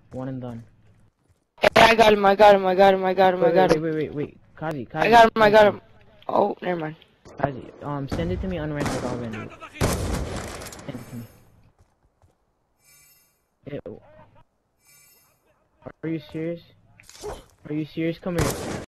One and done. Hey, I got him, I got him, I got him, I got him, I got him. Wait. Kazi. I got him, I got him. Oh, never mind. Kazi, send it to me unranked, I'll render it. Send it to me. Ew. Are you serious? Are you serious? Come here.